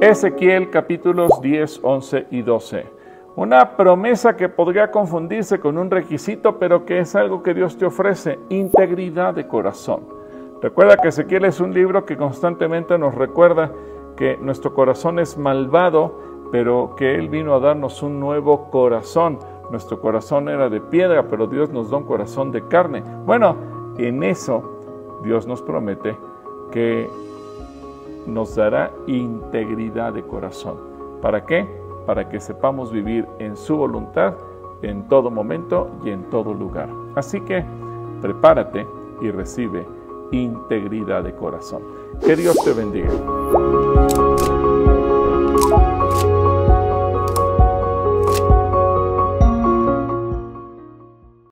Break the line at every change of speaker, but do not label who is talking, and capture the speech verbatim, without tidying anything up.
Ezequiel capítulos diez, once y doce. Una promesa que podría confundirse con un requisito, pero que es algo que Dios te ofrece: integridad de corazón. Recuerda que Ezequiel es un libro que constantemente nos recuerda que nuestro corazón es malvado, pero que Él vino a darnos un nuevo corazón. Nuestro corazón era de piedra, pero Dios nos da un corazón de carne. Bueno, en eso Dios nos promete que nos dará integridad de corazón. ¿Para qué? Para que sepamos vivir en su voluntad en todo momento y en todo lugar. Así que prepárate y recibe integridad de corazón. Que Dios te bendiga.